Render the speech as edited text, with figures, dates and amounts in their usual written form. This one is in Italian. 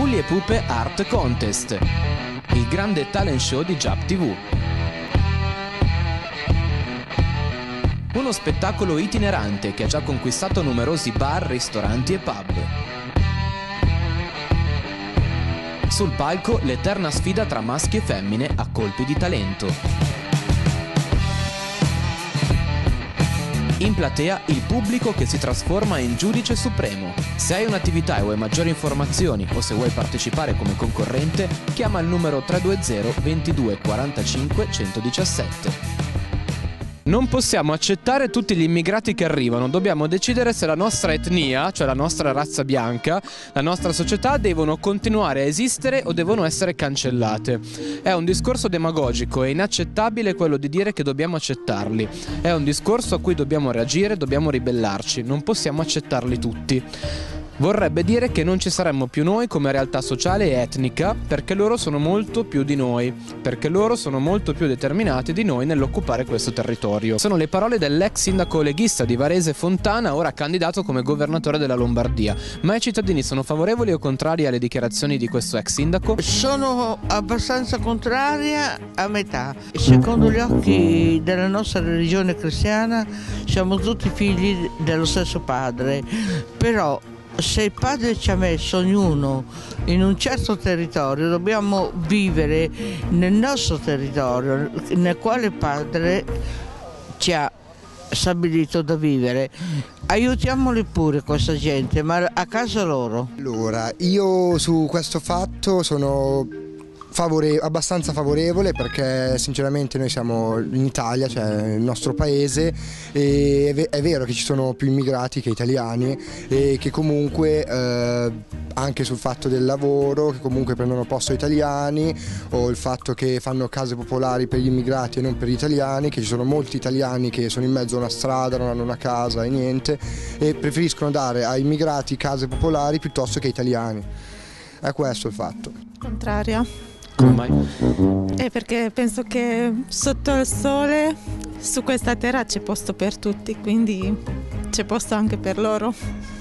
Pulli e Pupe Art Contest, il grande talent show di Giap TV. Uno spettacolo itinerante che ha già conquistato numerosi bar, ristoranti e pub. Sul palco l'eterna sfida tra maschi e femmine a colpi di talento. In platea il pubblico che si trasforma in giudice supremo. Se hai un'attività e vuoi maggiori informazioni o se vuoi partecipare come concorrente, chiama il numero 320 22 45 117. Non possiamo accettare tutti gli immigrati che arrivano, dobbiamo decidere se la nostra etnia, cioè la nostra razza bianca, la nostra società devono continuare a esistere o devono essere cancellate. È un discorso demagogico e inaccettabile quello di dire che dobbiamo accettarli. È un discorso a cui dobbiamo reagire, dobbiamo ribellarci, non possiamo accettarli tutti. Vorrebbe dire che non ci saremmo più noi come realtà sociale e etnica, perché loro sono molto più di noi, perché loro sono molto più determinati di noi nell'occupare questo territorio. Sono le parole dell'ex sindaco leghista di Varese Fontana, ora candidato come governatore della Lombardia. Ma i cittadini sono favorevoli o contrari alle dichiarazioni di questo ex sindaco? Sono abbastanza contraria a metà. Secondo gli occhi della nostra religione cristiana siamo tutti figli dello stesso padre, però se il padre ci ha messo ognuno in un certo territorio, dobbiamo vivere nel nostro territorio nel quale il padre ci ha stabilito da vivere. Aiutiamoli pure questa gente, ma a casa loro. Allora, io su questo fatto sono abbastanza favorevole, perché sinceramente noi siamo in Italia, cioè il nostro paese, e è vero che ci sono più immigrati che italiani e che comunque anche sul fatto del lavoro, che comunque prendono posto italiani, o il fatto che fanno case popolari per gli immigrati e non per gli italiani, che ci sono molti italiani che sono in mezzo a una strada, non hanno una casa e niente, e preferiscono dare ai immigrati case popolari piuttosto che italiani. È questo il fatto. Contraria. Come mai? Perché penso che sotto il sole, su questa terra c'è posto per tutti, quindi c'è posto anche per loro.